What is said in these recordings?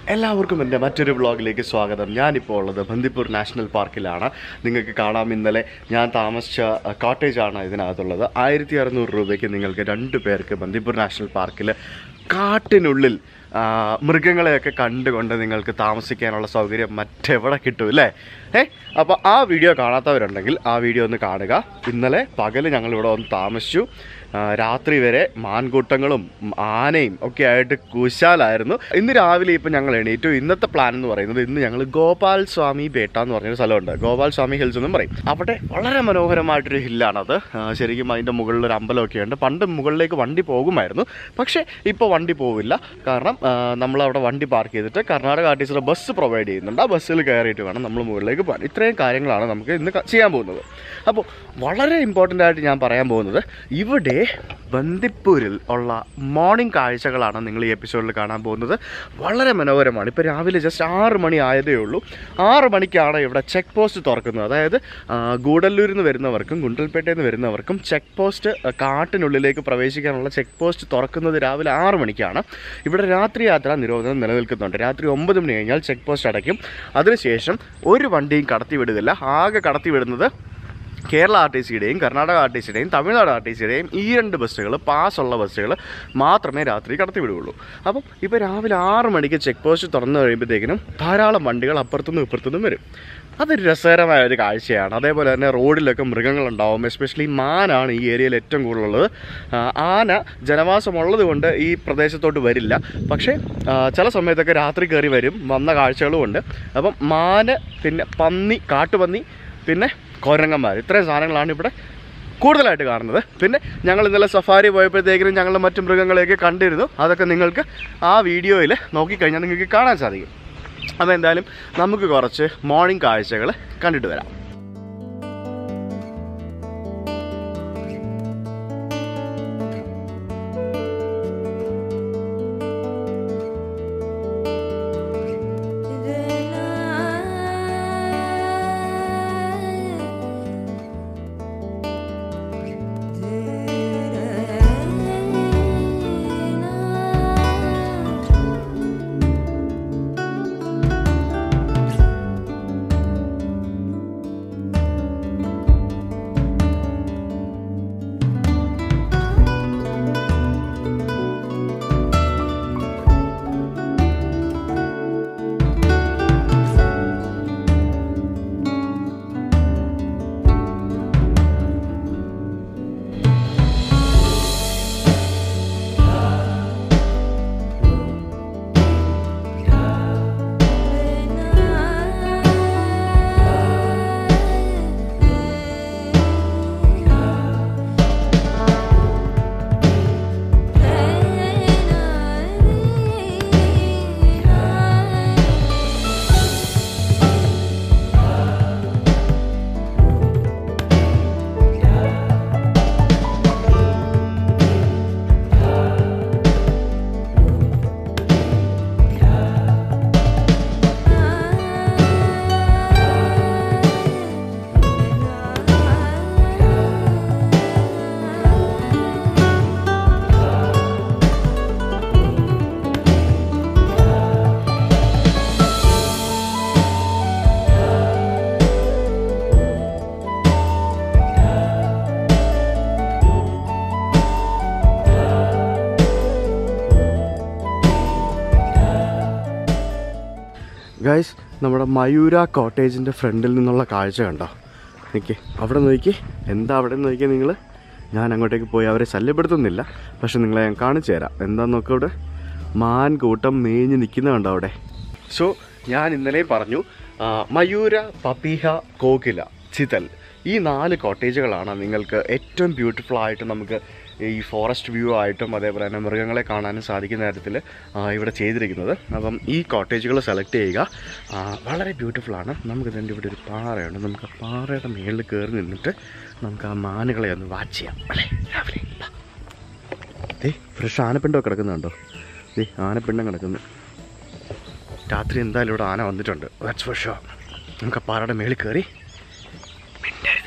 എല്ലാവർക്കും എൻ്റെ മറ്റൊരു വ്ളോഗിലേക്ക് സ്വാഗതം. ഞാനിപ്പോൾ ഉള്ളത് ബന്ദിപ്പൂർ നാഷണൽ പാർക്കിലാണ്. നിങ്ങൾക്ക് കാണാം, ഇന്നലെ ഞാൻ താമസിച്ച കോട്ടേജാണ് ഇതിനകത്തുള്ളത്. 1600 രൂപയ്ക്ക് നിങ്ങൾക്ക് 2 പേർക്ക് ബന്ദിപ്പൂർ നാഷണൽ പാർക്കിൽ കാട്ടിനുള്ളിൽ മൃഗങ്ങളെയൊക്കെ കണ്ടുകൊണ്ട് നിങ്ങൾക്ക് താമസിക്കാനുള്ള സൗകര്യം മറ്റെവിടെ കിട്ടും അല്ലേ? അപ്പോൾ ആ വീഡിയോ കാണാത്തവരുണ്ടെങ്കിൽ ആ വീഡിയോ ഒന്ന് കാണുക. ഇന്നലെ പകൽ ഞങ്ങളിവിടെ വന്ന് താമസിച്ചു. രാത്രി വരെ മാൻകൂട്ടങ്ങളും ആനയും ഒക്കെ ആയിട്ട് കുശാലായിരുന്നു. ഇന്ന് രാവിലെ ഇപ്പം ഞങ്ങൾ എണീറ്റു. ഇന്നത്തെ പ്ലാൻ എന്ന് പറയുന്നത്, ഇന്ന് ഞങ്ങൾ ഗോപാൽ സ്വാമി ബേട്ട എന്ന് പറഞ്ഞൊരു സ്ഥലമുണ്ട്, ഗോപാൽ സ്വാമി ഹിൽസ് എന്നും പറയും. അവിടെ വളരെ മനോഹരമായിട്ടൊരു ഹില്ലാണത്. ശരിക്കും അതിൻ്റെ മുകളിലൊരു അമ്പലമൊക്കെ ഉണ്ട്. പണ്ട് മുകളിലേക്ക് വണ്ടി പോകുമായിരുന്നു, പക്ഷേ ഇപ്പോൾ വണ്ടി പോവില്ല. കാരണം നമ്മളവിടെ വണ്ടി പാർക്ക് ചെയ്തിട്ട് കർണാടക ആർട്ടിസിയുടെ ബസ് പ്രൊവൈഡ് ചെയ്യുന്നുണ്ട്. ആ ബസ്സിൽ കയറിയിട്ട് വേണം നമ്മൾ മുകളിലേക്ക് പോകാൻ. ഇത്രയും കാര്യങ്ങളാണ് നമുക്ക് ഇന്ന് ചെയ്യാൻ പോകുന്നത്. അപ്പോൾ വളരെ ഇമ്പോർട്ടൻ്റ് ആയിട്ട് ഞാൻ പറയാൻ പോകുന്നത്, ഇവിടെ ബന്ദിപ്പൂരിൽ ഉള്ള മോർണിംഗ് കാഴ്ചകളാണ് നിങ്ങൾ ഈ എപ്പിസോഡിൽ കാണാൻ പോകുന്നത്. വളരെ മനോഹരമാണ്. ഇപ്പോൾ രാവിലെ ജസ്റ്റ് 6 മണി ആയതേ ഉള്ളൂ. 6 മണിക്കാണ് ഇവിടെ ചെക്ക് പോസ്റ്റ് തുറക്കുന്നത്. അതായത് ഗൂഡല്ലൂരിൽ നിന്ന് വരുന്നവർക്കും ഗുണ്ടൽപേട്ടയിൽ നിന്ന് വരുന്നവർക്കും ചെക്ക് പോസ്റ്റ്, കാട്ടിനുള്ളിലേക്ക് പ്രവേശിക്കാനുള്ള ചെക്ക് പോസ്റ്റ് തുറക്കുന്നത് രാവിലെ 6 മണിക്കാണ്. ഇവിടെ രാത്രി യാത്രാ നിരോധനം നിലനിൽക്കുന്നുണ്ട്. രാത്രി 9 മണി കഴിഞ്ഞാൽ ചെക്ക് പോസ്റ്റ് അടയ്ക്കും. അതിനുശേഷം ഒരു വണ്ടിയും കടത്തിവിടുന്നില്ല. ആകെ കടത്തിവിടുന്നത് കേരള ആർ ടി സിയുടെയും കർണാടക ആർ ടി സിയുടെയും തമിഴ്നാട് ആർ ടി സിയുടെയും ഈ 2 ബസ്സുകൾ, പാസ്സുള്ള ബസ്സുകൾ മാത്രമേ രാത്രി കടത്തിവിടുകയുള്ളൂ. അപ്പം ഇപ്പോൾ രാവിലെ 6 മണിക്ക് ചെക്ക് പോസ്റ്റ് തുറന്നു കഴിയുമ്പോഴത്തേക്കിനും ധാരാളം വണ്ടികൾ അപ്പുറത്തുനിന്നും ഇപ്പുറത്തുനിന്നും വരും. അതൊരു രസകരമായ ഒരു കാഴ്ചയാണ്. അതേപോലെ തന്നെ റോഡിലൊക്കെ മൃഗങ്ങളുണ്ടാവും. എസ്പെഷ്യലി മാനാണ് ഈ ഏരിയയിൽ ഏറ്റവും കൂടുതലുള്ളത്. ആന ജനവാസമുള്ളത് കൊണ്ട് ഈ പ്രദേശത്തോട്ട് വരില്ല. പക്ഷേ ചില സമയത്തൊക്കെ രാത്രി കയറി വരും. വന്ന കാഴ്ചകളുമുണ്ട്. അപ്പം മാന്, പിന്നെ പന്നി, കാട്ടുപന്നി, പിന്നെ കുരങ്ങന്മാർ, ഇത്രയും സാധനങ്ങളാണ് ഇവിടെ കൂടുതലായിട്ട് കാണുന്നത്. പിന്നെ ഞങ്ങൾ ഇന്നലെ സഫാരി പോയപ്പോഴത്തേക്കിനും ഞങ്ങൾ മറ്റു മൃഗങ്ങളെയൊക്കെ കണ്ടിരുന്നു. അതൊക്കെ നിങ്ങൾക്ക് ആ വീഡിയോയിൽ നോക്കിക്കഴിഞ്ഞാൽ നിങ്ങൾക്ക് കാണാൻ സാധിക്കും. അപ്പോൾ എന്തായാലും നമുക്ക് കുറച്ച് മോർണിംഗ് കാഴ്ചകൾ കണ്ടിട്ട് വരാം. ഗൈസ്, നമ്മുടെ മയൂര കോട്ടേജിൻ്റെ ഫ്രണ്ടിൽ നിന്നുള്ള കാഴ്ച കണ്ടോ? നിൽക്കേ, അവിടെ നോക്കി. എന്താ അവിടെ നോക്കിയാൽ നിങ്ങൾ? ഞാൻ അങ്ങോട്ടേക്ക് പോയി അവരെ ശല്യപ്പെടുത്തുന്നില്ല, പക്ഷെ നിങ്ങളെ ഞാൻ കാണിച്ചു തരാം. എന്താണെന്ന് നോക്കുക, അവിടെ മാൻകൂട്ടം മേഞ്ഞ് നിൽക്കുന്ന കണ്ടോ അവിടെ. സോ ഞാൻ ഇന്നലെ പറഞ്ഞു, മയൂര, പപീഹ, കോകില, ചിതൽ, ഈ 4 കോട്ടേജുകളാണ് നിങ്ങൾക്ക് ഏറ്റവും ബ്യൂട്ടിഫുൾ ആയിട്ട് നമുക്ക് ഈ ഫോറസ്റ്റ് വ്യൂ ആയിട്ടും അതേപോലെ തന്നെ മൃഗങ്ങളെ കാണാനും സാധിക്കുന്ന തരത്തിൽ ഇവിടെ ചെയ്തിരിക്കുന്നത്. അപ്പം ഈ കോട്ടേജുകൾ സെലക്ട് ചെയ്യുക. വളരെ ബ്യൂട്ടിഫുള്ളാണ്. നമുക്കിതിൻ്റെ ഇവിടെ ഒരു പാറയുണ്ട്. നമുക്ക് ആ പാറയുടെ മുകളിൽ കയറി നിന്നിട്ട് നമുക്ക് ആ മാനുകളെ ഒന്ന് വാച്ച് ചെയ്യാം അല്ലേ? രാവിലെ ഫ്രഷ് ആനപ്പിണ്ടൊക്കെ കിടക്കുന്നുണ്ടോ? ആനപ്പിണ്ടം കിടക്കുന്നു. രാത്രി എന്തായാലും ഇവിടെ ആന വന്നിട്ടുണ്ട്, ദാറ്റ്സ് ഫോർ ഷുവർ. നമുക്ക് ആ പാറയുടെ മുകളിൽ കയറി മിണ്ടരുത്.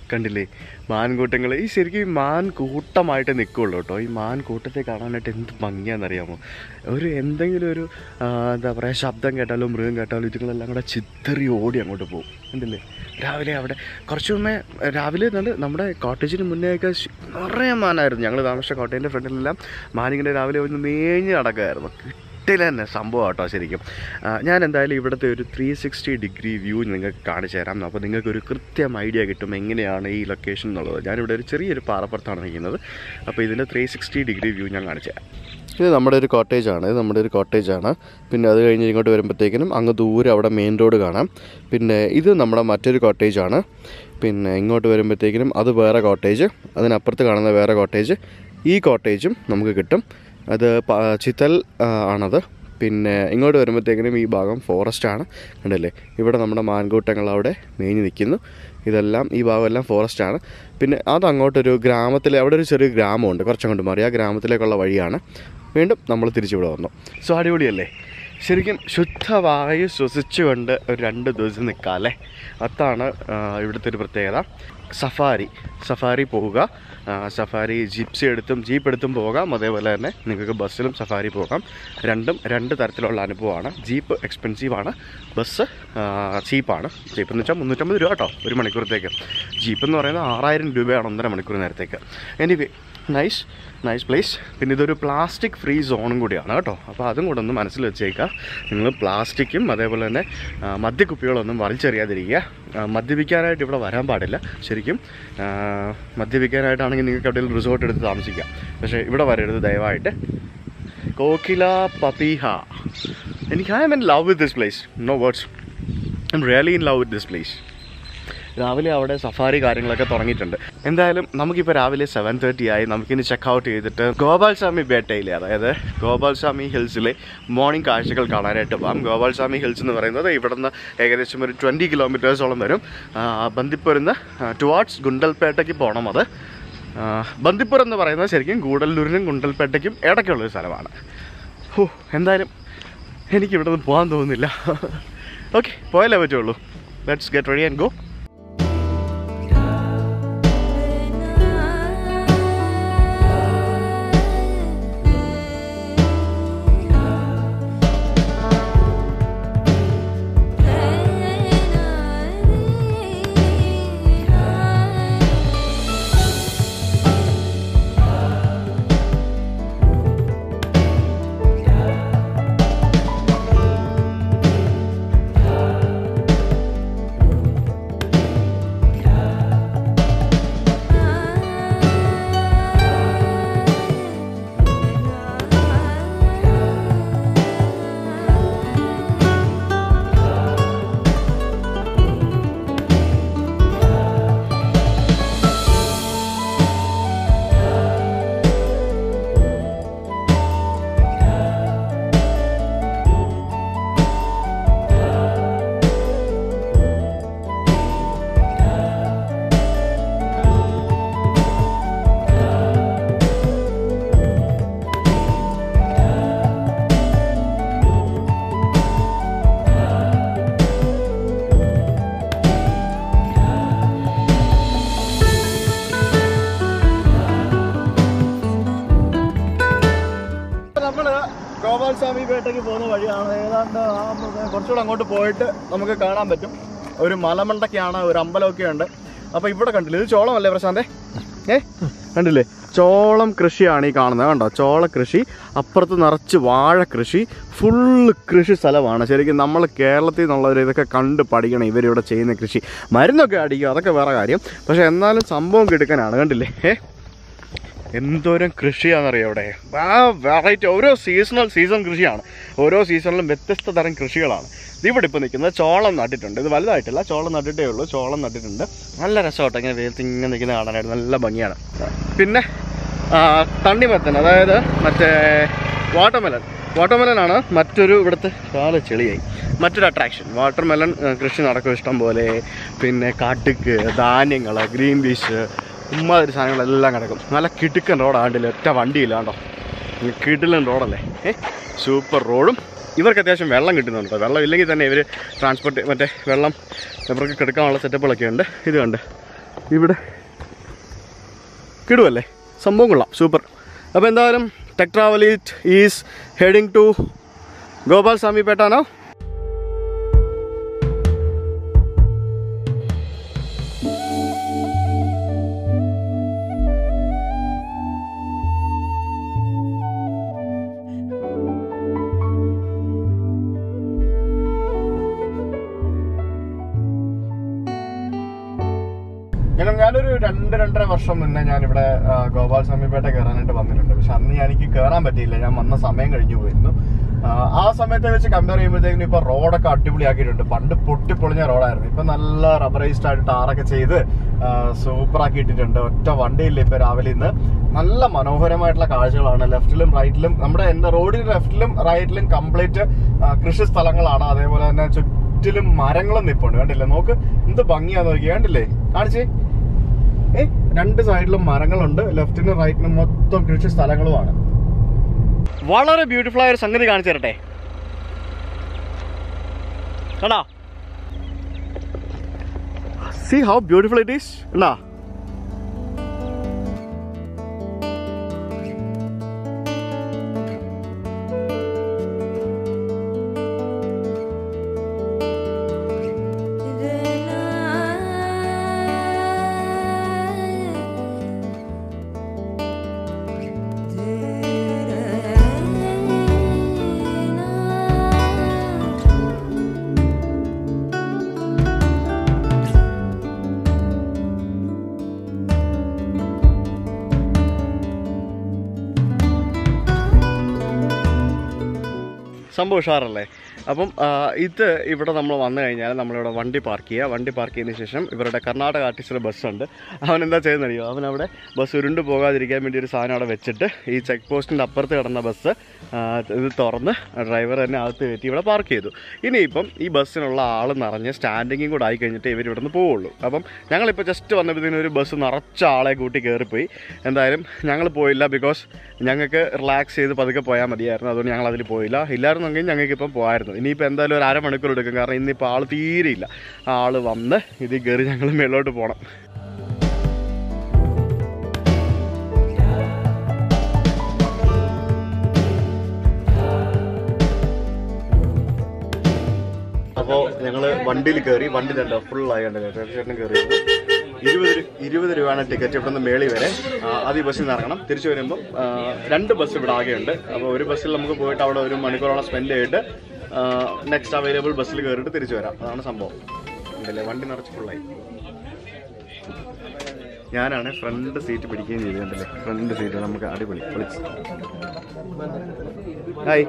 കണ്ടില്ലേ മാൻകൂട്ടങ്ങൾ. ഈ ശരിക്കും മാൻ കൂട്ടമായിട്ട് നിൽക്കുകയുള്ളൂ കേട്ടോ. ഈ മാൻ കൂട്ടത്തെ കാണാനായിട്ട് എന്ത് ഭംഗിയാണെന്നറിയാമോ? എന്തെങ്കിലും ഒരു എന്താ പറയുക, ശബ്ദം കേട്ടാലോ മൃഗം കേട്ടാലോ ഇതുങ്ങളെല്ലാം കൂടെ ചിത്തറി ഓടി അങ്ങോട്ട് പോകും. കണ്ടില്ലേ രാവിലെ അവിടെ കുറച്ച് മുമ്പേ രാവിലെ നമ്മുടെ കോട്ടേജിന് മുന്നേയൊക്കെ നിറയെ മാനായിരുന്നു. ഞങ്ങൾ താമസിച്ച കോട്ടേജിൻ്റെ ഫ്രണ്ടിലെല്ലാം മാനിങ്ങനെ രാവിലെ ഒന്ന് മേഞ്ഞ് നടക്കുമായിരുന്നു. കിട്ടില്ല തന്നെ സംഭവം കേട്ടോ ശരിക്കും. ഞാൻ എന്തായാലും ഇവിടുത്തെ ഒരു 360 ഡിഗ്രി വ്യൂ നിങ്ങൾക്ക് കാണിച്ചു തരാം. അപ്പോൾ നിങ്ങൾക്കൊരു കൃത്യം ഐഡിയ കിട്ടും എങ്ങനെയാണ് ഈ ലൊക്കേഷൻ എന്നുള്ളത്. ഞാനിവിടെ ഒരു ചെറിയൊരു പാറപ്പുറത്താണ് നിൽക്കുന്നത്. അപ്പോൾ ഇതിൻ്റെ 360 ഡിഗ്രി വ്യൂ ഞാൻ കാണിച്ചു തരാം. ഇത് നമ്മുടെ ഒരു കോട്ടേജാണ്. പിന്നെ അത് കഴിഞ്ഞ് ഇങ്ങോട്ട് വരുമ്പോഴത്തേക്കിനും അങ്ങ് ദൂരെ അവിടെ മെയിൻ റോഡ് കാണാം. പിന്നെ ഇത് നമ്മുടെ മറ്റൊരു കോട്ടേജാണ്. പിന്നെ ഇങ്ങോട്ട് വരുമ്പോഴത്തേക്കിനും അത് വേറെ കോട്ടേജ്, അതിനപ്പുറത്ത് കാണുന്ന വേറെ കോട്ടേജ്. ഈ കോട്ടേജും നമുക്ക് കിട്ടും. അത് ചിത്തൽ ആണത്. പിന്നെ ഇങ്ങോട്ട് വരുമ്പോഴത്തേക്കിനും ഈ ഭാഗം ഫോറസ്റ്റാണ്. കണ്ടില്ലേ ഇവിടെ നമ്മുടെ മാൻകൂട്ടങ്ങൾ അവിടെ മേഞ്ഞ് നിൽക്കുന്നു. ഇതെല്ലാം ഈ ഭാഗമെല്ലാം ഫോറസ്റ്റാണ്. പിന്നെ അതങ്ങോട്ടൊരു ഗ്രാമത്തിൽ, അവിടെ ഒരു ചെറിയ ഗ്രാമമുണ്ട് കുറച്ചങ്ങോട്ട് മാറി. ആ ഗ്രാമത്തിലേക്കുള്ള വഴിയാണ്. വീണ്ടും നമ്മൾ തിരിച്ചിവിടെ വന്നു. സോ അടിപൊളിയല്ലേ ശരിക്കും? ശുദ്ധവായു ശ്വസിച്ചുകൊണ്ട് ഒരു 2 ദിവസം നിൽക്കാം അല്ലേ? അതാണ് ഇവിടുത്തെ ഒരു പ്രത്യേകത. സഫാരി പോവുക. സഫാരി ജീപ്പ് എടുത്തും പോകാം. അതേപോലെ തന്നെ നിങ്ങൾക്ക് ബസ്സിലും സഫാരി പോകാം. രണ്ടും 2 തരത്തിലുള്ള അനുഭവമാണ്. ജീപ്പ് എക്സ്പെൻസീവാണ്, ബസ് ചീപ്പാണ്. ജീപ്പ് എന്ന് വെച്ചാൽ 350 രൂപ കേട്ടോ ഒരു മണിക്കൂറത്തേക്ക്. ജീപ്പ് എന്ന് പറയുന്നത് 6000 രൂപയാണ് 1.5 മണിക്കൂർ നേരത്തേക്ക്. Anyway nice place. പിന്നെ ഇതൊരു പ്ലാസ്റ്റിക് ഫ്രീ സോണും കൂടിയാണ് കേട്ടോ. അപ്പോൾ അതും കൂടെ ഒന്ന് മനസ്സിൽ വെച്ചേക്കുക. നിങ്ങൾ പ്ലാസ്റ്റിക്കും അതേപോലെ തന്നെ മദ്യക്കുപ്പികളൊന്നും വലിച്ചെറിയാതിരിക്കുക. മദ്യപിക്കാനായിട്ട് ഇവിടെ വരാൻ പാടില്ല ശരിക്കും. മദ്യപിക്കാനായിട്ടാണെങ്കിൽ നിങ്ങൾക്ക് എവിടെയെങ്കിലും റിസോർട്ട് എടുത്ത് താമസിക്കാം. പക്ഷേ ഇവിടെ വരരുത് ദയവായിട്ട്. കോക്കില പതീഹ. I am in love with this place. No words. I am really in love with this place. രാവിലെ അവിടെ സഫാരി കാര്യങ്ങളൊക്കെ തുടങ്ങിയിട്ടുണ്ട്. എന്തായാലും നമുക്കിപ്പോൾ രാവിലെ 7:30 ആയി. നമുക്കിനി ചെക്കൗട്ട് ചെയ്തിട്ട് ഗോപാൽസ്വാമി ബേട്ടയിലെ, അതായത് ഗോപാൽസ്വാമി ഹിൽസിലെ മോർണിംഗ് കാഴ്ചകൾ കാണാനായിട്ട് പോകാം. ഗോപാൽസ്വാമി ഹിൽസ് എന്ന് പറയുന്നത് ഇവിടെ നിന്ന് ഏകദേശം ഒരു 20 കിലോമീറ്റേഴ്സോളം വരും. ബന്ദിപ്പൂരിൽ നിന്ന് ടുവാർഡ്സ് ഗുണ്ടൽപേട്ടയ്ക്ക് പോകണം. അത് ബന്ദിപ്പൂർ എന്ന് പറയുന്നത് ശരിക്കും ഗൂഡല്ലൂരിനും ഗുണ്ടൽപേട്ടയ്ക്കും ഇടയ്ക്കുള്ളൊരു സ്ഥലമാണ്. എന്തായാലും എനിക്കിവിടെ നിന്ന് പോകാൻ തോന്നുന്നില്ല. ഓക്കെ, പോയാലേ പറ്റുള്ളൂ. Let's get ready and go. Gopalswamy പേട്ടയ്ക്ക് പോകുന്ന വഴിയാണ്. ഏതാണ്ട് കുറച്ചുകൂടെ അങ്ങോട്ട് പോയിട്ട് നമുക്ക് കാണാൻ പറ്റും ഒരു മലമണ്ടയ്ക്കാണ്, ഒരു അമ്പലമൊക്കെ ഉണ്ട്. അപ്പോൾ ഇവിടെ കണ്ടില്ലേ, ഇത് ചോളമല്ലേ പ്രശാന്തേ? കണ്ടില്ലേ, ചോളം കൃഷിയാണ് ഈ കാണുന്നത്. കണ്ടോ, ചോള കൃഷി. അപ്പുറത്ത് നിറച്ച് വാഴ കൃഷി. ഫുള്ള് കൃഷി സ്ഥലമാണ് ശരിക്കും. നമ്മൾ കേരളത്തിൽ നിന്നുള്ളവർ ഇതൊക്കെ കണ്ട് പഠിക്കണം. ഇവരിവിടെ ചെയ്യുന്ന കൃഷി. മരുന്നൊക്കെ അടിക്കും, അതൊക്കെ വേറെ കാര്യം. പക്ഷേ എന്നാലും സംഭവം കിടുക്കാനാണ്. കണ്ടില്ലേ, എന്തോരം കൃഷിയാണെന്നറിയാം ഇവിടെ. വെറൈറ്റി, ഓരോ സീസൺ കൃഷിയാണ്. ഓരോ സീസണിലും വ്യത്യസ്ത തരം കൃഷികളാണ്. ഇവിടെ ഇപ്പോൾ നിൽക്കുന്നത് ചോളം നട്ടിട്ടുണ്ട്. ഇത് വലുതായിട്ടില്ല, ചോളം നട്ടിട്ടേ ഉള്ളൂ. ചോളം നട്ടിട്ടുണ്ട്. നല്ല രസമായിട്ട് ഇങ്ങനെ വെയിലത്ത് ഇങ്ങനെ നിൽക്കുന്ന കാണാനായിട്ട് നല്ല ഭംഗിയാണ്. പിന്നെ തണ്ണിമത്തൻ, അതായത് മറ്റേ വാട്ടർമെലനാണ് മറ്റൊരു ഇവിടുത്തെ ചെളിയായി മറ്റൊരു അട്രാക്ഷൻ. വാട്ടർമെലൺ കൃഷി നടക്കും ഇഷ്ടം പോലെ. പിന്നെ കടുക്, ധാന്യങ്ങൾ, ഗ്രീൻ പീസ്, ഉമ്മാതിരി സാധനങ്ങളെല്ലാം കിടക്കും. നല്ല കിടുക്കൻ റോഡാണ്ടില്ല, ഒറ്റ വണ്ടിയില്ല. കണ്ടോ, കിടിലൻ റോഡല്ലേ, സൂപ്പർ റോഡും. ഇവർക്ക് അത്യാവശ്യം വെള്ളം കിട്ടുന്നുണ്ട്. വെള്ളം ഇല്ലെങ്കിൽ തന്നെ ഇവർ ട്രാൻസ്പോർട്ട്, മറ്റേ വെള്ളം ഇവർക്ക് കിടക്കാനുള്ള സെറ്റപ്പുകളൊക്കെ ഉണ്ട്. ഇത് കണ്ട് ഇവിടെ കിടുവല്ലേ, സംഭവം കൊള്ളാം, സൂപ്പർ. അപ്പോൾ എന്തായാലും tech travel is heading to Gopalswamypetta now. ഞാനൊരു 2-2.5 വർഷം മുന്നേ ഞാനിവിടെ ഗോപാൽസ്വാമിപേട്ട കയറാനായിട്ട് വന്നിട്ടുണ്ട്. പക്ഷെ അന്ന് എനിക്ക് കയറാൻ പറ്റിയില്ല, ഞാൻ വന്ന സമയം കഴിഞ്ഞു പോയിരുന്നു. ആ സമയത്തെ വെച്ച് കമ്പയർ ചെയ്യുമ്പോഴത്തേക്കും ഇപ്പൊ റോഡൊക്കെ അടിപൊളിയാക്കിയിട്ടുണ്ട്. പണ്ട് പൊട്ടിപ്പൊളിഞ്ഞ റോഡായിരുന്നു, ഇപ്പൊ നല്ല റബ്ബറൈസ്ഡ് ആയിട്ട് ടാറൊക്കെ ചെയ്ത് സൂപ്പർ ആക്കിയിട്ടിട്ടുണ്ട്. ഒറ്റ വണ്ടിയില്ല ഇപ്പൊ രാവിലെ ഇന്ന്. നല്ല മനോഹരമായിട്ടുള്ള കാഴ്ചകളാണ് ലെഫ്റ്റിലും റൈറ്റിലും. എന്റെ റോഡിന് ലെഫ്റ്റിലും റൈറ്റിലും കംപ്ലീറ്റ് കൃഷി സ്ഥലങ്ങളാണ്. അതേപോലെ തന്നെ ചുറ്റിലും മരങ്ങളും നിപ്പുണ്ട്, കണ്ടില്ലേ? നോക്ക് എന്ത് ഭംഗിയാ നോക്കി, കണ്ടില്ലേ? കാണിച്ചേ, രണ്ട് സൈഡിലും മരങ്ങളുണ്ട്, ലെഫ്റ്റിനും റൈറ്റിനും മൊത്തം കൃഷി സ്ഥലങ്ങളുമാണ്. വളരെ ബ്യൂട്ടിഫുൾ ആയ ഒരു സംഗതി കാണിച്ചു തരട്ടെ, കണ്ടാ? See how beautiful it is, കണ്ടാ? സംഭവം ഉഷാറല്ലേ? അപ്പം ഇവിടെ നമ്മൾ വന്നു കഴിഞ്ഞാൽ നമ്മളിവിടെ വണ്ടി പാർക്ക് ചെയ്യുക. വണ്ടി പാർക്ക് ചെയ്തതിന് ശേഷം ഇവരുടെ കർണാടക ആർട്ടിസ്റ്റിലെ ബസ്സുണ്ട്. അവൻ എന്താ ചെയ്യുന്നറിയോ? അവനവിടെ ബസ് ഉരുണ്ട് പോകാതിരിക്കാൻ വേണ്ടി ഒരു സാധനം അവിടെ വെച്ചിട്ട് ഈ ചെക്ക് പോസ്റ്റിൻ്റെ അപ്പുറത്ത് കിടന്ന ബസ് ഇത് തുറന്ന് ഡ്രൈവർ തന്നെ അകത്ത് കയറ്റി ഇവിടെ പാർക്ക് ചെയ്തു. ഇനിയിപ്പം ഈ ബസ്സിനുള്ള ആൾ നിറഞ്ഞ് സ്റ്റാൻഡിങ്ങും കൂടെ ആയി കഴിഞ്ഞിട്ട് ഇവർ ഇവിടെ നിന്ന് പോവുള്ളൂ. അപ്പം ഞങ്ങളിപ്പോൾ ജസ്റ്റ് വന്നപ്പോഴത്തേനും ഒരു ബസ് നിറച്ച ആളെ കൂട്ടി കയറിപ്പോയി. എന്തായാലും ഞങ്ങൾ പോയില്ല, ബിക്കോസ് ഞങ്ങൾക്ക് റിലാക്സ് ചെയ്ത് പതുക്കെ പോയാൽ മതിയായിരുന്നു. അതുകൊണ്ട് ഞങ്ങൾ അതിൽ പോയില്ല. ഇല്ലായിരുന്നെങ്കിൽ ഞങ്ങൾക്കിപ്പം പോകായിരുന്നു. ഇനിയിപ്പോൾ എന്തായാലും ഒരു അരമണിക്കൂർ എടുക്കും, കാരണം ഇന്നിപ്പോൾ ആൾ തീരെയില്ല. ആൾ വന്ന് ഇതിൽ കയറി ഞങ്ങൾ മേലോട്ട് പോകണം. അപ്പോൾ ഞങ്ങൾ വണ്ടിയിൽ കയറി. വണ്ടി തന്നെ ഫുള്ളായി കണ്ടല്ലേ, ചേട്ടനും കയറി. 20 രൂപയാണ് ടിക്കറ്റ് ഇവിടെ നിന്ന് മേളി വരെ. അത് ഈ ബസ്സിൽ നിന്ന് ഇറങ്ങണം. തിരിച്ചു വരുമ്പം 2 ബസ് ഇവിടെ ആകെയുണ്ട്. അപ്പോൾ ഒരു ബസ്സിൽ നമുക്ക് പോയിട്ട് അവിടെ 1 മണിക്കൂറോളം സ്പെൻഡ് ചെയ്തിട്ട് നെക്സ്റ്റ് അവൈലബിൾ ബസ്സിൽ കയറിയിട്ട് തിരിച്ചു വരാം. അതാണ് സംഭവം. ഉണ്ടല്ലേ, വണ്ടി നിറച്ച് ഫുള്ളായി. ഞാനാണ് ഫ്രണ്ട് സീറ്റ് പിടിക്കുകയും ചെയ്തു, കണ്ടല്ലേ? ഫ്രണ്ട് സീറ്റ് നമുക്ക് അടിപൊളി പൊളിച്ച്. ഹായ്.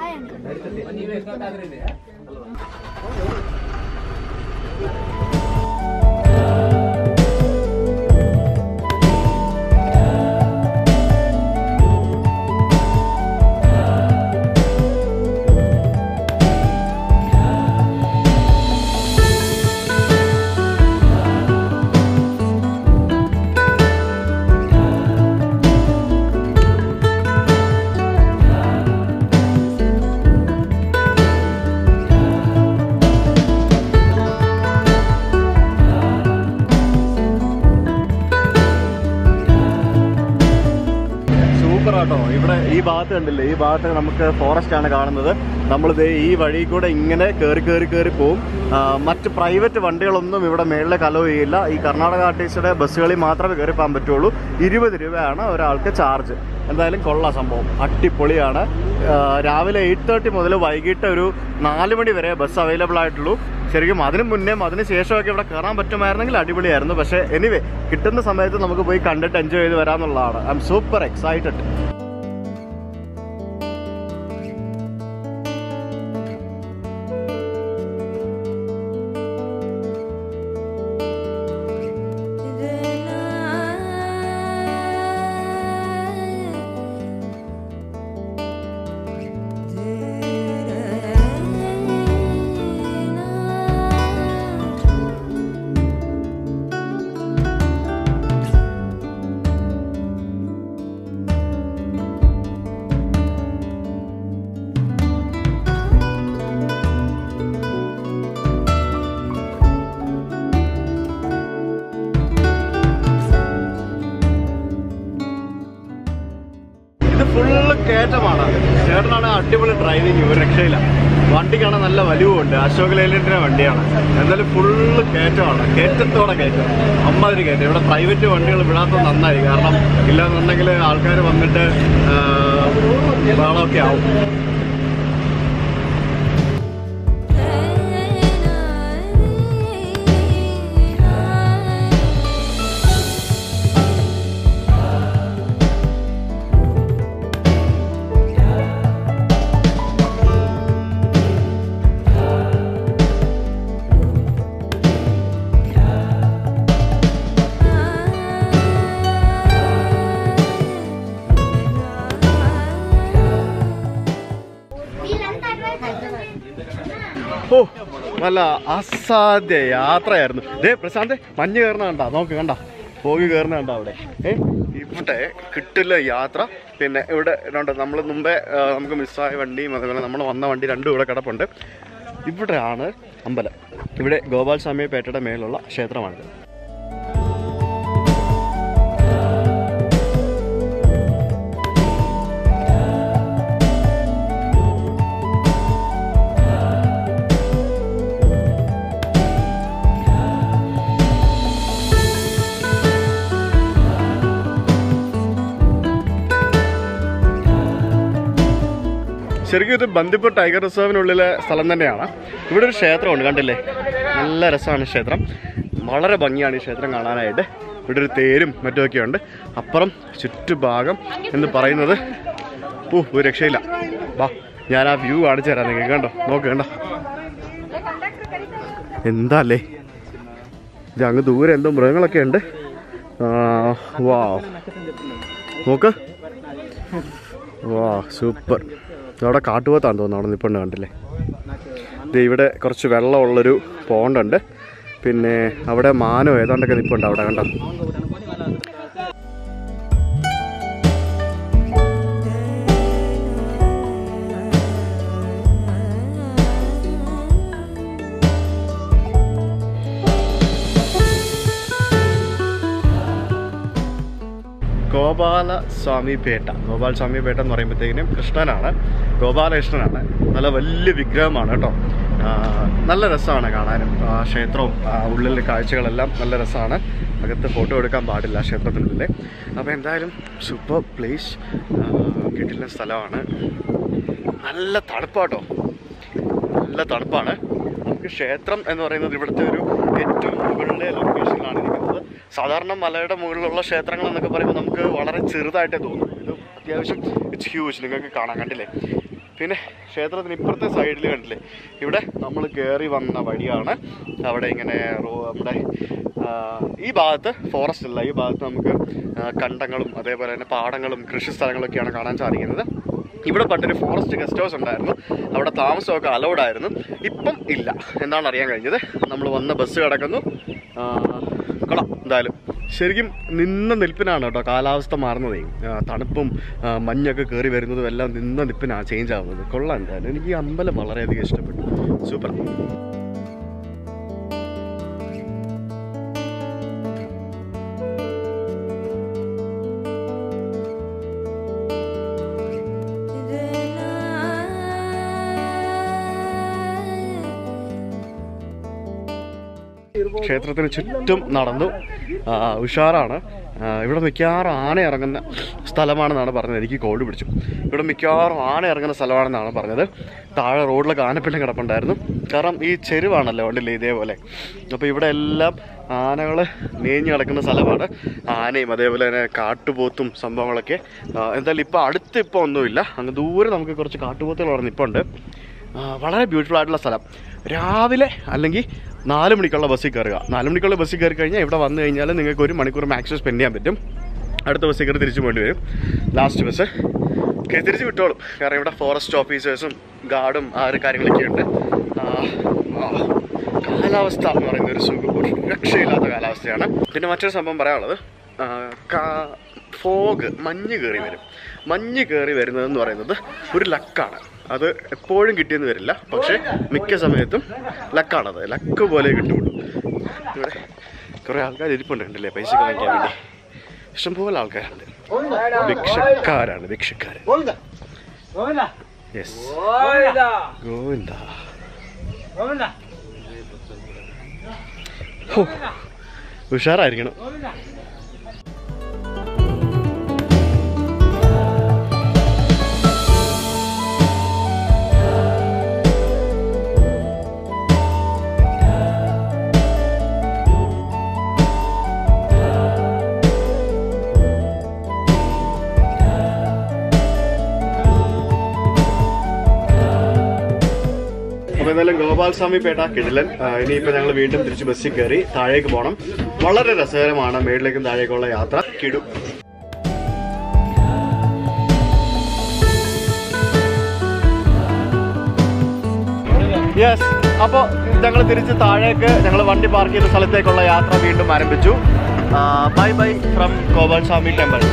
ഇവിടെ ഈ ഭാഗത്ത് കണ്ടില്ലേ, ഈ ഭാഗത്ത് നമുക്ക് ഫോറസ്റ്റ് ആണ് കാണുന്നത്. നമ്മളിത് ഈ വഴി കൂടെ ഇങ്ങനെ കയറി പോവും. മറ്റ് പ്രൈവറ്റ് വണ്ടികളൊന്നും ഇവിടെ മേളിലെ അലോ ചെയ്യില്ല. ഈ കർണാടക ആർട്ടിസ്റ്റിയുടെ ബസ്സുകളിൽ മാത്രമേ കയറി പോകാൻ പറ്റുള്ളൂ. 20 രൂപയാണ് ഒരാൾക്ക് ചാർജ്. എന്തായാലും കൊള്ളാം, സംഭവം അടിപൊളിയാണ്. രാവിലെ 8:30 മുതൽ വൈകിട്ട് ഒരു 4 മണി വരെ ബസ് അവൈലബിൾ ആയിട്ടുള്ളൂ. ശരിക്കും അതിന് മുന്നേ അതിന് ശേഷമൊക്കെ ഇവിടെ കയറാൻ പറ്റുമായിരുന്നെങ്കിൽ അടിപൊളിയായിരുന്നു. പക്ഷേ എനിവേ, കിട്ടുന്ന സമയത്ത് നമുക്ക് പോയി കണ്ടിട്ട് എൻജോയ് ചെയ്ത് വരാമെന്നുള്ളതാണ്. I am super excited. Full കയറ്റമാണ്. ചേട്ടനാണ് അടിപൊളി ഡ്രൈവിങ്, ഒരു രക്ഷയില്ല. വണ്ടിക്കാണ് നല്ല വലിവുണ്ട്. അശോക് ലേലൻഡിന്റെ വണ്ടിയാണ്. എന്തായാലും ഫുള്ള് കയറ്റമാണ്, കയറ്റത്തോടെ കയറ്റം, അമ്മാതിരി കയറ്റം. ഇവിടെ പ്രൈവറ്റ് വണ്ടികൾ വിടാത്തത് നന്നായി, കാരണം ഇല്ലാന്നുണ്ടെങ്കിൽ ആൾക്കാർ വന്നിട്ട് ബഹളമൊക്കെ ആവും. ഓ, നല്ല അസാധ്യ യാത്രയായിരുന്നു. പ്രശാന്ത്, മഞ്ഞ് കയറുന്ന കണ്ട, നോക്ക്, കണ്ട പോയി കയറുന്ന കണ്ട അവിടെ. ഇവിടെ കിട്ടില്ല യാത്ര. പിന്നെ ഇവിടെ നമ്മൾ മുമ്പേ നമുക്ക് മിസ്സായ വണ്ടിയും അതുപോലെ നമ്മൾ വന്ന വണ്ടി രണ്ടും ഇവിടെ കിടപ്പുണ്ട്. ഇവിടെയാണ് അമ്പലം. ഇവിടെ ഗോപാൽസ്വാമി പേട്ടയുടെ മേലുള്ള ക്ഷേത്രമാണിത്. ശരിക്കും ഇത് ബന്ദിപ്പൂർ ടൈഗർ റിസർവിനുള്ളിലെ സ്ഥലം തന്നെയാണ്. ഇവിടെ ഒരു ക്ഷേത്രമുണ്ട്, കണ്ടില്ലേ? നല്ല രസമാണ് ക്ഷേത്രം, വളരെ ഭംഗിയാണ് ഈ ക്ഷേത്രം കാണാനായിട്ട്. ഇവിടെ ഒരു തേരും മറ്റുമൊക്കെ ഉണ്ട്. അപ്പുറം ചുറ്റുഭാഗം എന്ന് പറയുന്നത് ഒരു രക്ഷയില്ല. വാ, ഞാൻ ആ വ്യൂ കാണിച്ചു തരാം നിങ്ങൾക്ക്. കണ്ടോ, നോക്ക്, കണ്ടോ എന്താ അല്ലേ ഇത്? അങ്ങ് ദൂരെ എന്തോ മൃഗങ്ങളൊക്കെ ഉണ്ട്. വാ, നോക്ക്, വാ, സൂപ്പർ. അവിടെ കാട്ടുപോത്താന്ന് തോന്നുന്നു, അവിടെ നിൽപ്പുണ്ട്, കണ്ടില്ലേ? ഇവിടെ കുറച്ച് വെള്ളമുള്ളൊരു പോണ്ടുണ്ട്. പിന്നെ അവിടെ മാനോ ഏതാണ്ടൊക്കെ നിൽപ്പുണ്ട് അവിടെ, കണ്ടോ? ഗോപാലസ്വാമി പേട്ട. ഗോപാലസ്വാമി പേട്ട എന്ന് പറയുമ്പോഴത്തേക്കിനും കൃഷ്ണനാണ്, ഗോപാലകൃഷ്ണനാണ്. നല്ല വലിയ വിഗ്രഹമാണ് കേട്ടോ. നല്ല രസമാണ് കാണാനും. ക്ഷേത്രവും ഉള്ളിലെ കാഴ്ചകളെല്ലാം നല്ല രസമാണ്. അകത്ത് ഫോട്ടോ എടുക്കാൻ പാടില്ല ക്ഷേത്രത്തിനുള്ളിൽ. അപ്പോൾ എന്തായാലും സൂപ്പർ പ്ലേസ്, കിട്ടുന്ന സ്ഥലമാണ്. നല്ല തണുപ്പാട്ടോ, നല്ല തണുപ്പാണ്. നമുക്ക് ക്ഷേത്രം എന്ന് പറയുന്നത് ഇവിടുത്തെ ഒരു ഏറ്റവും മുകളിലെ ലൊക്കേഷനിലാണ് ഇരിക്കുന്നത്. സാധാരണ മലയുടെ മുകളിലുള്ള ക്ഷേത്രങ്ങൾ എന്നൊക്കെ പറയുമ്പോൾ നമുക്ക് വളരെ ചെറുതായിട്ടേ തോന്നും. ഇത് അത്യാവശ്യം ഇറ്റ്സ് ഹ്യൂജ്, നിങ്ങൾക്ക് കാണാൻ, കണ്ടില്ലേ? പിന്നെ ക്ഷേത്രത്തിന് ഇപ്പുറത്തെ സൈഡിൽ കണ്ടില്ലേ, ഇവിടെ നമ്മൾ കയറി വന്ന വഴിയാണ്. അവിടെ ഇങ്ങനെ നമ്മുടെ ഈ ഭാഗത്ത് ഫോറസ്റ്റ് അല്ല, ഈ ഭാഗത്ത് നമുക്ക് കണ്ടങ്ങളും അതേപോലെ തന്നെ പാടങ്ങളും കൃഷി സ്ഥലങ്ങളൊക്കെയാണ് കാണാൻ സാധിക്കുന്നത്. ഇവിടെ പണ്ടൊരു ഫോറസ്റ്റ് ഗസ്റ്റ് ഹൗസ് ഉണ്ടായിരുന്നു, അവിടെ താമസമൊക്കെ അലൗഡായിരുന്നു. ഇപ്പം ഇല്ല എന്നാണ് അറിയാൻ കഴിഞ്ഞത്. നമ്മൾ വന്ന ബസ് കിടക്കുന്നു. കൊള്ളാം, എന്തായാലും ശരിക്കും നിന്ന നിൽപ്പിനാണ് കേട്ടോ കാലാവസ്ഥ മാറുന്നതേ. തണുപ്പും മഞ്ഞൊക്കെ കയറി വരുന്നതും എല്ലാം നിന്ന നിൽപ്പിനാണ് ചേഞ്ച് ആവുന്നത്. കൊള്ളാം, എന്തായാലും എനിക്ക് ഈ അമ്പലം വളരെയധികം ഇഷ്ടപ്പെട്ടു. സൂപ്പർ. ക്ഷേത്രത്തിന് ചുറ്റും നടന്നു. ഉഷാറാണ്. ഇവിടെ മിക്കവാറും ആന ഇറങ്ങുന്ന സ്ഥലമാണെന്നാണ് പറഞ്ഞത്. എനിക്ക് കോൾഡ് പിടിച്ചു. ഇവിടെ മിക്കവാറും ആന ഇറങ്ങുന്ന സ്ഥലമാണെന്നാണ് പറഞ്ഞത്. താഴെ റോഡിലൊക്കെ ആനപ്പിണ്ടം കിടപ്പുണ്ടായിരുന്നു. കാരണം ഈ ചെരുവാണല്ലോ, ഉണ്ടല്ലേ, ഇതേപോലെ. അപ്പോൾ ഇവിടെ എല്ലാം ആനകൾ മേഞ്ഞ് കിടക്കുന്ന സ്ഥലമാണ്. ആനയും അതേപോലെ തന്നെ കാട്ടുപോത്തും സംഭവങ്ങളൊക്കെ. എന്തായാലും ഇപ്പോൾ അടുത്തിപ്പോൾ ഒന്നുമില്ല. അങ്ങ് ദൂരെ നമുക്ക് കുറച്ച് കാട്ടുപോത്തുകൾ അവിടെ നിൽപ്പുണ്ട്. വളരെ ബ്യൂട്ടിഫുൾ ആയിട്ടുള്ള സ്ഥലം. രാവിലെ അല്ലെങ്കിൽ 4 മണിക്കുള്ള ബസ്സിൽ കയറുക. 4 മണിക്കുള്ള ബസ്സിൽ കയറി കഴിഞ്ഞാൽ ഇവിടെ വന്നു കഴിഞ്ഞാൽ നിങ്ങൾക്ക് 1 മണിക്കൂർ മാക്സിമം സ്പെൻഡ് ചെയ്യാൻ പറ്റും. അടുത്ത ബസ്സിൽ കയറി തിരിച്ചു പോകേണ്ടി വരും. ലാസ്റ്റ് ബസ് തിരിച്ച് വിട്ടോളും. കാരണം ഇവിടെ ഫോറസ്റ്റ് ഓഫീസേഴ്സും ഗാർഡും ആ ഒരു കാര്യങ്ങളൊക്കെ ഉണ്ട്. കാലാവസ്ഥ എന്ന് പറയുന്ന ഒരു രക്ഷയില്ലാത്ത കാലാവസ്ഥയാണ്. പിന്നെ മറ്റൊരു സംഭവം പറയാനുള്ളത്, ഫോഗ്, മഞ്ഞ് കയറി വരും. മഞ്ഞ് കയറി വരുന്നതെന്ന് പറയുന്നത് ഒരു ലക്കാണ്. അത് എപ്പോഴും കിട്ടിയെന്ന് വരില്ല, പക്ഷേ മിക്ക സമയത്തും ലക്കാണത്. ലക്ക് പോലെ കിട്ടുള്ളൂ. ഇവിടെ കുറേ ആൾക്കാർ ഇരിപ്പുണ്ട്, കണ്ടില്ലേ, പൈസ വാങ്ങിക്കാൻ വേണ്ടി. ഇഷ്ടംപോലെ ആൾക്കാരുണ്ട്. ഭിക്ഷക്കാരാണ്, ഭിക്ഷക്കാർ. യെസ്, ഗോവിന്ദ. ഉഷാറായിരിക്കണം. അപ്പോൾ എന്തായാലും ഗോപാൽസ്വാമി പേട്ട കിടിലൻ. ഇനിയിപ്പോൾ ഞങ്ങൾ വീണ്ടും തിരിച്ച് ബസ്സിൽ കയറി താഴേക്ക് പോകണം. വളരെ രസകരമാണ് മേളിലേക്കും താഴേക്കുള്ള യാത്ര. കിടും. യെസ്, അപ്പോൾ ഞങ്ങൾ തിരിച്ച് താഴേക്ക് ഞങ്ങൾ വണ്ടി പാർക്ക് ചെയ്ത സ്ഥലത്തേക്കുള്ള യാത്ര വീണ്ടും ആരംഭിച്ചു. Bye bye from Gopalswamy temple.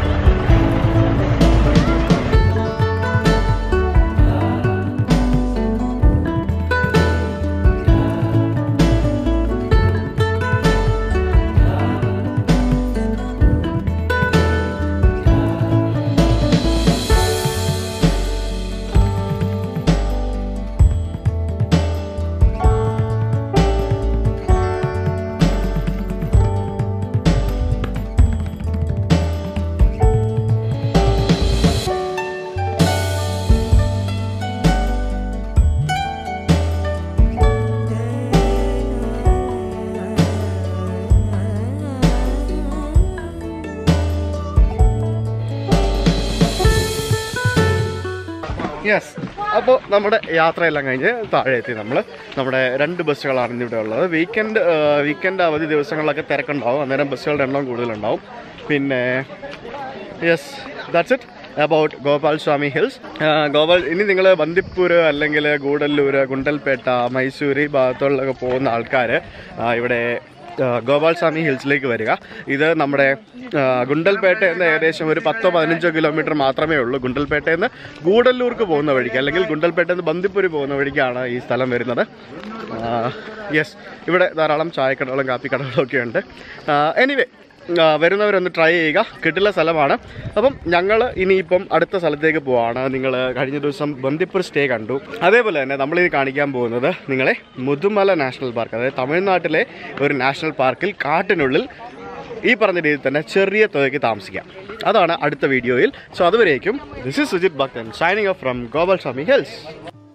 യെസ്, അപ്പോൾ നമ്മുടെ യാത്രയെല്ലാം കഴിഞ്ഞ് താഴെ എത്തി. നമ്മുടെ 2 ബസ്സുകളാണ് ഇവിടെ ഉള്ളത്. വീക്കെൻഡ് അവധി ദിവസങ്ങളിലൊക്കെ തിരക്കുണ്ടാവും, അന്നേരം ബസ്സുകളുടെ എണ്ണം കൂടുതലുണ്ടാവും. പിന്നെ yes, that's it about Gopalswamy hills. ഇനി നിങ്ങൾ ബന്ദിപ്പൂർ അല്ലെങ്കിൽ ഗൂഡല്ലൂർ, ഗുണ്ടൽപേട്ട, മൈസൂർ ഈ ഭാഗത്തുള്ളൊക്കെ പോകുന്ന ആൾക്കാർ ഇവിടെ ഗോപാൽസ്വാമി ഹിൽസിലേക്ക് വരിക. ഇത് നമ്മുടെ ഗുണ്ടൽപേട്ടയിൽ നിന്ന് ഏകദേശം ഒരു 10-15 കിലോമീറ്റർ മാത്രമേ ഉള്ളൂ. ഗുണ്ടൽപേട്ടയിൽ നിന്ന് ഗൂഡല്ലൂർക്ക് പോകുന്ന വഴിക്ക് അല്ലെങ്കിൽ ഗുണ്ടൽപേട്ടയിൽ നിന്ന് ബന്ദിപ്പൂർ പോകുന്ന വഴിക്കാണ് ഈ സ്ഥലം വരുന്നത്. യെസ്, ഇവിടെ ധാരാളം ചായക്കടകളും കാപ്പിക്കടകളും ഒക്കെ ഉണ്ട്. എനിവേ, വരുന്നവരൊന്ന് ട്രൈ ചെയ്യുക, കിട്ടുന്ന സ്ഥലമാണ്. അപ്പം ഞങ്ങൾ ഇനിയിപ്പം അടുത്ത സ്ഥലത്തേക്ക് പോവാണ്. നിങ്ങൾ കഴിഞ്ഞ ദിവസം ബന്ദിപ്പൂർ സ്റ്റേ കണ്ടു, അതേപോലെ തന്നെ നമ്മളിനി കാണിക്കാൻ പോകുന്നത് നിങ്ങളെ മുതുമല നാഷണൽ പാർക്ക്, അതായത് തമിഴ്നാട്ടിലെ ഒരു നാഷണൽ പാർക്കിൽ കാട്ടിനുള്ളിൽ ഈ പറഞ്ഞ രീതിയിൽ തന്നെ ചെറിയ തുകയ്ക്ക് താമസിക്കാം. അതാണ് അടുത്ത വീഡിയോയിൽ. സോ അതുവരേക്കും this is Sujith Bhakthan signing off from Gopalswamy hills.